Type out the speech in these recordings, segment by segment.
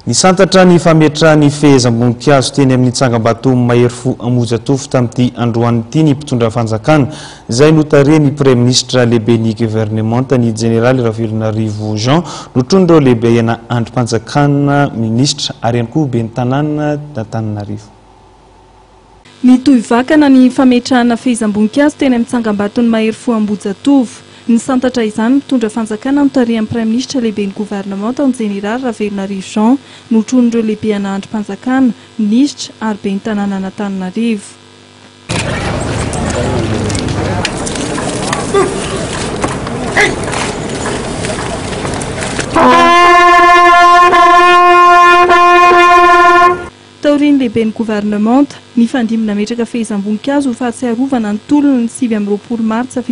Ny santatra ny fametra ny fehezam-boninkazo teny amin'ny Tsangam-bato Mahery-fo Ambohijatovo tamin'ity androany ity ny mpitondra fanjakana izay notaria ny Premier ministre lehibe ny gouvernement ny général Ravelonarivo Jean notrondreo lehibe ena andrim-panjakana ministre ary ihany koa ben'ny tanàna d'Antananarivo. Mitohy vakana ny fametrahana fehezam-boninkazo teny amin'ny Tsangam-baton'ny Mahery-fo Ambohijatovo. Ny santatra izany mitondra fanjakana notarian'ny Premier ministre lehibe ny gouvernement ny général Ravelonarivo Jean notrondreo lehibe ana andrim-panjakana ministre ary ben'ny tanàna d'Antananarivo. Taoriny lehibe ny gouvernement ny fandimina metraka fehezam-boninkazo ho fahatsiarovana ny tolona ny 7 martsa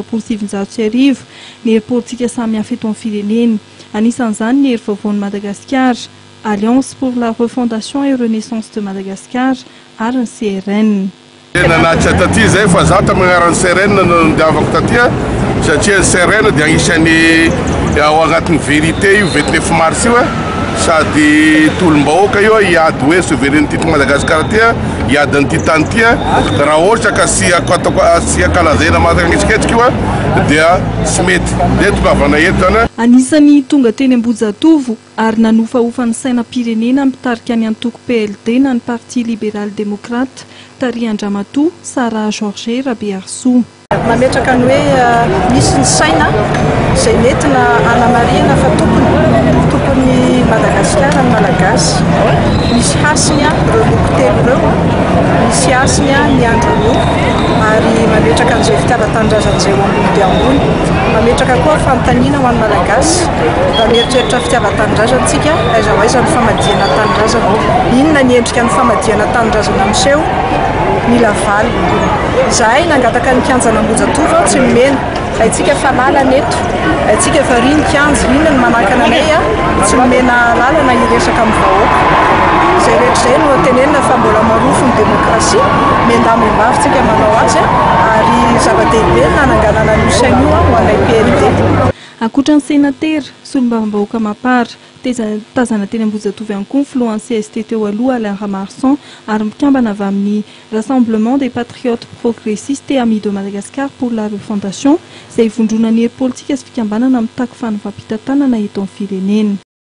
1770 ny hery politika samihafa eto amin'ny firenena. Anisan'izany ny hery vaovaon'i Madagasikara, Alliance pour la refondation et renaissance de Madagascar ary ny CRN. Nanatitra taty zay fa za tamin'aran'ny CRN nandiavako taty satria ny CRN dia agnisan'ny ao agnatin'ny vérité io 29 mars io sady tolom-bahoaka io hiady hoe souveraineté ty Madagasikara ty hiady an'ity tany ty raha ohatra ka sy kalazena mahatakangetsiketsiky io dia tsy mety dia tokavana eto zany. Anisany tonga teny Ambohijatovo ary nanofaofa ny sainam-pirenena mitarika ny antoko PLD na ny Parti libéral démocrate Taria Andramatoa Sara Georges Rabearso. Mametraka ny hoe misy ny saina izay nentina anamarihana fa tokony Madagasikara ny malagasy misy hasiny ireo loko telo ireo misy hasiny ny andro loko ary mametraka an'izay fitiavan-tanindrazana izay ho ambony dia ambony mametraka koa fanontaniana ho an'ny malagasy raha mieritreritra fitiavan-tanindrazana antsika aiza ho aiza ny famadihana tanindrazana inona ny endrika ny famadihana tanindrazana miseho mila valy zahay nangataka ny kianjana Ambohijatovo tsy nomena haitsika fa lalana eto haitsika fa ry ny kianja inona ny manakana anay tsy nomena lalana hiresaka amin'ny vahoaka izay rehetra izay no tenenina fa mbola marofo ny demokrasia mendamem-bavitsika manao azy ary zava-dehibe nananganana ny saina io ho anay PLD. Ankoatran'ny sénateur solombavam-bahoaka mapara tazana teny Ambohijatovo ihany koa ny filohan'ny CST teo aloha Alain Ramarsan ary mikambana avy amin'ny Rassemblement des Patriotes Progressistes et Amis de Madagascar pour la refondation izay ivondrona ny hery politika sy fikambanana mitaky fanovam-pitantanana eto amin'ny firenena.